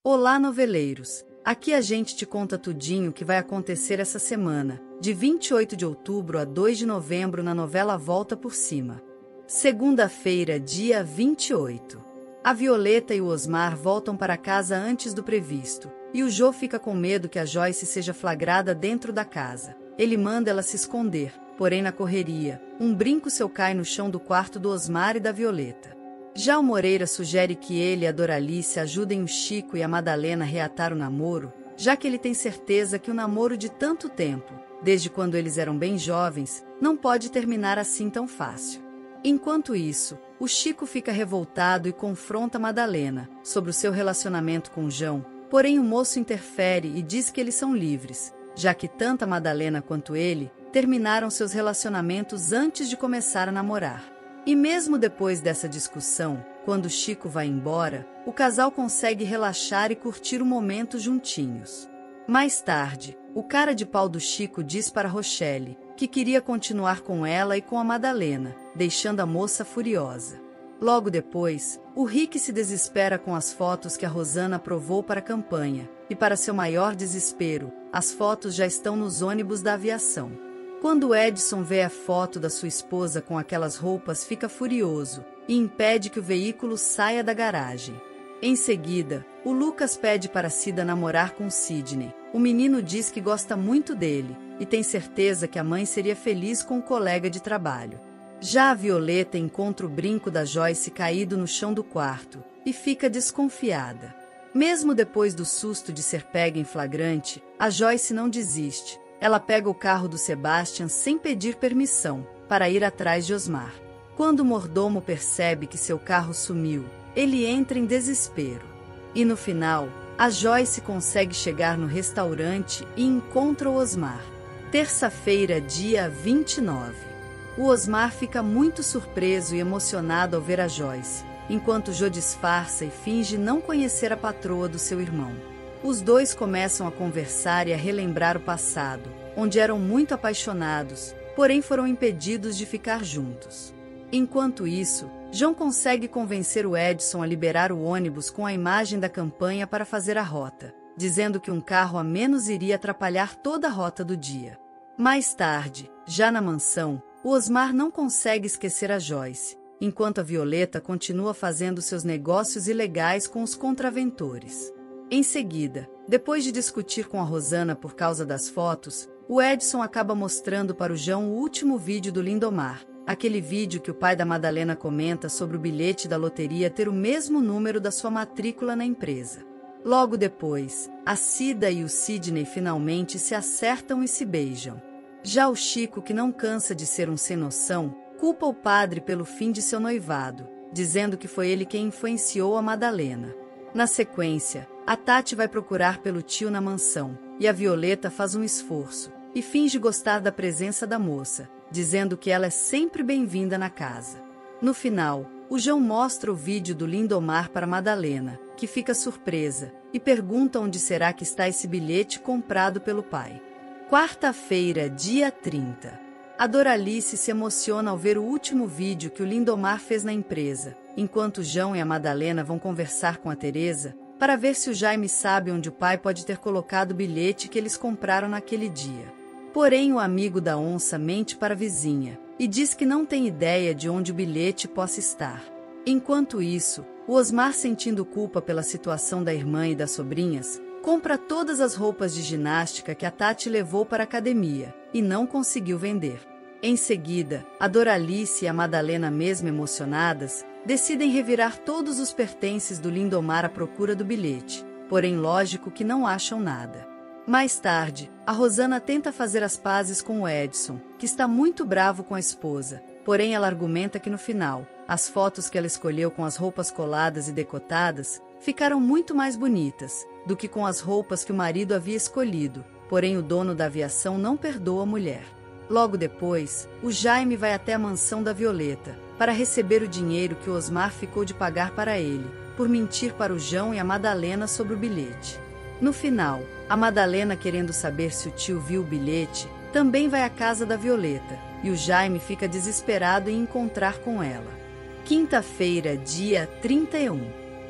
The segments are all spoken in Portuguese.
Olá, noveleiros! Aqui a gente te conta tudinho que vai acontecer essa semana, de 28 de outubro a 2 de novembro na novela Volta por Cima. Segunda-feira, dia 28. A Violeta e o Osmar voltam para casa antes do previsto, e o Jô fica com medo que a Joyce seja flagrada dentro da casa. Ele manda ela se esconder, porém na correria, um brinco seu cai no chão do quarto do Osmar e da Violeta. Já o Moreira sugere que ele e a Doralice ajudem o Chico e a Madalena a reatar o namoro, já que ele tem certeza que o namoro de tanto tempo, desde quando eles eram bem jovens, não pode terminar assim tão fácil. Enquanto isso, o Chico fica revoltado e confronta Madalena sobre o seu relacionamento com João, porém o moço interfere e diz que eles são livres, já que tanto a Madalena quanto ele terminaram seus relacionamentos antes de começar a namorar. E mesmo depois dessa discussão, quando Chico vai embora, o casal consegue relaxar e curtir o momento juntinhos. Mais tarde, o cara de pau do Chico diz para Rochelle que queria continuar com ela e com a Madalena, deixando a moça furiosa. Logo depois, o Rick se desespera com as fotos que a Rosana aprovou para a campanha, e para seu maior desespero, as fotos já estão nos ônibus da aviação. Quando Edson vê a foto da sua esposa com aquelas roupas, fica furioso e impede que o veículo saia da garagem. Em seguida, o Lucas pede para Cida namorar com Sidney. O menino diz que gosta muito dele e tem certeza que a mãe seria feliz com o colega de trabalho. Já a Violeta encontra o brinco da Joyce caído no chão do quarto e fica desconfiada. Mesmo depois do susto de ser pega em flagrante, a Joyce não desiste. Ela pega o carro do Sebastian sem pedir permissão, para ir atrás de Osmar. Quando o mordomo percebe que seu carro sumiu, ele entra em desespero. E no final, a Joyce consegue chegar no restaurante e encontra o Osmar. Terça-feira, dia 29. O Osmar fica muito surpreso e emocionado ao ver a Joyce, enquanto Jô disfarça e finge não conhecer a patroa do seu irmão. Os dois começam a conversar e a relembrar o passado, onde eram muito apaixonados, porém foram impedidos de ficar juntos. Enquanto isso, João consegue convencer o Edson a liberar o ônibus com a imagem da campanha para fazer a rota, dizendo que um carro a menos iria atrapalhar toda a rota do dia. Mais tarde, já na mansão, o Osmar não consegue esquecer a Joyce, enquanto a Violeta continua fazendo seus negócios ilegais com os contraventores. Em seguida, depois de discutir com a Rosana por causa das fotos, o Edson acaba mostrando para o João o último vídeo do Lindomar, aquele vídeo que o pai da Madalena comenta sobre o bilhete da loteria ter o mesmo número da sua matrícula na empresa. Logo depois, a Cida e o Sidney finalmente se acertam e se beijam. Já o Chico, que não cansa de ser um sem-noção, culpa o padre pelo fim de seu noivado, dizendo que foi ele quem influenciou a Madalena. Na sequência, a Tati vai procurar pelo tio na mansão, e a Violeta faz um esforço, e finge gostar da presença da moça, dizendo que ela é sempre bem-vinda na casa. No final, o João mostra o vídeo do Lindomar para Madalena, que fica surpresa, e pergunta onde será que está esse bilhete comprado pelo pai. Quarta-feira, dia 30. A Doralice se emociona ao ver o último vídeo que o Lindomar fez na empresa, enquanto o João e a Madalena vão conversar com a Teresa, para ver se o Jaime sabe onde o pai pode ter colocado o bilhete que eles compraram naquele dia. Porém, o amigo da onça mente para a vizinha, e diz que não tem ideia de onde o bilhete possa estar. Enquanto isso, o Osmar, sentindo culpa pela situação da irmã e das sobrinhas, compra todas as roupas de ginástica que a Tati levou para a academia, e não conseguiu vender. Em seguida, a Doralice e a Madalena, mesmo emocionadas, decidem revirar todos os pertences do Lindomar à procura do bilhete, porém lógico que não acham nada. Mais tarde, a Rosana tenta fazer as pazes com o Edson, que está muito bravo com a esposa, porém ela argumenta que no final, as fotos que ela escolheu com as roupas coladas e decotadas ficaram muito mais bonitas do que com as roupas que o marido havia escolhido, porém o dono da aviação não perdoa a mulher. Logo depois, o Jaime vai até a mansão da Violeta, para receber o dinheiro que o Osmar ficou de pagar para ele, por mentir para o João e a Madalena sobre o bilhete. No final, a Madalena, querendo saber se o tio viu o bilhete, também vai à casa da Violeta, e o Jaime fica desesperado em encontrar com ela. Quinta-feira, dia 31.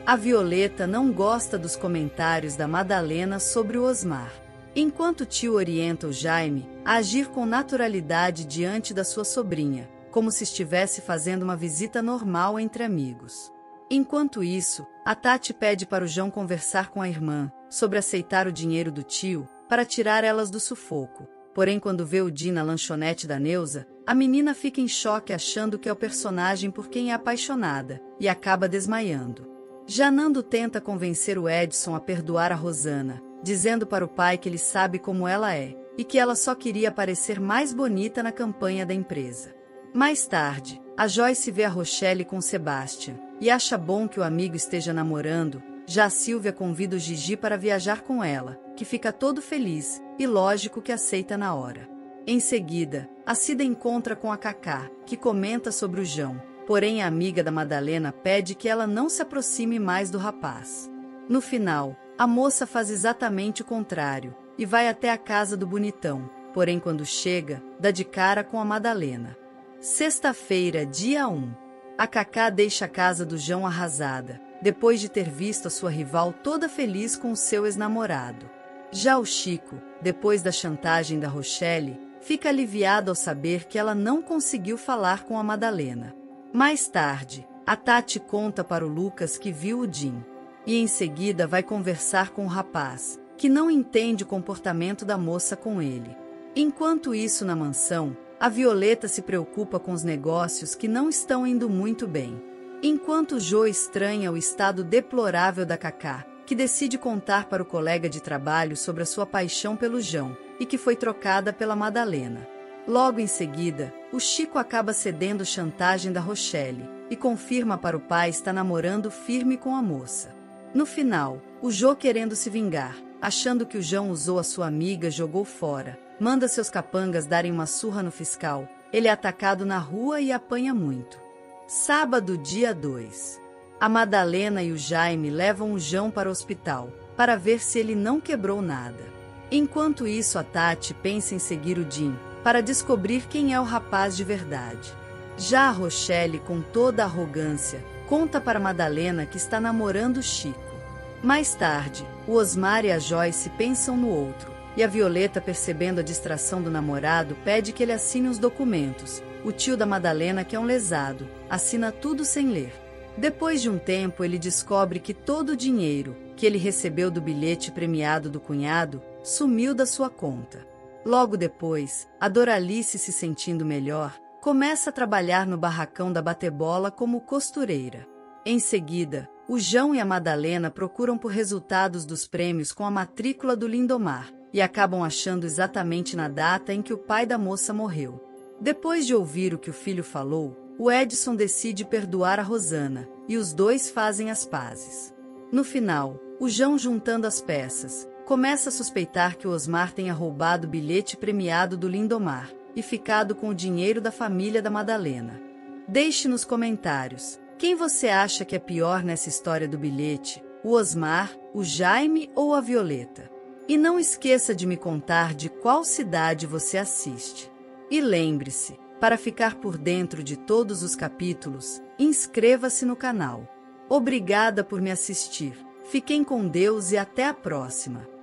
A Violeta não gosta dos comentários da Madalena sobre o Osmar. Enquanto o tio orienta o Jaime a agir com naturalidade diante da sua sobrinha, como se estivesse fazendo uma visita normal entre amigos. Enquanto isso, a Tati pede para o João conversar com a irmã sobre aceitar o dinheiro do tio para tirar elas do sufoco. Porém, quando vê o Di na lanchonete da Neuza, a menina fica em choque achando que é o personagem por quem é apaixonada e acaba desmaiando. Já Nando tenta convencer o Edson a perdoar a Rosana, dizendo para o pai que ele sabe como ela é e que ela só queria parecer mais bonita na campanha da empresa. Mais tarde, a Joyce vê a Rochelle com Sebastian e acha bom que o amigo esteja namorando. Já a Silvia convida o Gigi para viajar com ela, que fica todo feliz e lógico que aceita na hora. Em seguida, a Cida encontra com a Cacá, que comenta sobre o João, porém a amiga da Madalena pede que ela não se aproxime mais do rapaz. No final, a moça faz exatamente o contrário e vai até a casa do bonitão, porém quando chega, dá de cara com a Madalena. Sexta-feira, dia 1. A Cacá deixa a casa do João arrasada, depois de ter visto a sua rival toda feliz com o seu ex-namorado. Já o Chico, depois da chantagem da Rochelle, fica aliviado ao saber que ela não conseguiu falar com a Madalena. Mais tarde, a Tati conta para o Lucas que viu o Jim, e em seguida vai conversar com o rapaz, que não entende o comportamento da moça com ele. Enquanto isso, na mansão, a Violeta se preocupa com os negócios que não estão indo muito bem. Enquanto Jo estranha o estado deplorável da Cacá, que decide contar para o colega de trabalho sobre a sua paixão pelo João, e que foi trocada pela Madalena. Logo em seguida, o Chico acaba cedendo chantagem da Rochelle, e confirma para o pai estar namorando firme com a moça. No final, o Jo, querendo se vingar, achando que o João usou a sua amiga, jogou fora, manda seus capangas darem uma surra no fiscal. Ele é atacado na rua e apanha muito. Sábado, dia 2. A Madalena e o Jaime levam o João para o hospital, para ver se ele não quebrou nada. Enquanto isso, a Tati pensa em seguir o Jim, para descobrir quem é o rapaz de verdade. Já a Rochelle, com toda a arrogância, conta para Madalena que está namorando o Chico. Mais tarde, o Osmar e a Joyce pensam no outro, e a Violeta, percebendo a distração do namorado, pede que ele assine os documentos. O tio da Madalena, que é um lesado, assina tudo sem ler. Depois de um tempo, ele descobre que todo o dinheiro que ele recebeu do bilhete premiado do cunhado sumiu da sua conta. Logo depois, a Doralice, se sentindo melhor, começa a trabalhar no barracão da Batebola como costureira. Em seguida, o João e a Madalena procuram por resultados dos prêmios com a matrícula do Lindomar e acabam achando exatamente na data em que o pai da moça morreu. Depois de ouvir o que o filho falou, o Edson decide perdoar a Rosana, e os dois fazem as pazes. No final, o João, juntando as peças, começa a suspeitar que o Osmar tenha roubado o bilhete premiado do Lindomar e ficado com o dinheiro da família da Madalena. Deixe nos comentários, quem você acha que é pior nessa história do bilhete, o Osmar, o Jaime ou a Violeta? E não esqueça de me contar de qual cidade você assiste. E lembre-se, para ficar por dentro de todos os capítulos, inscreva-se no canal. Obrigada por me assistir. Fiquem com Deus e até a próxima.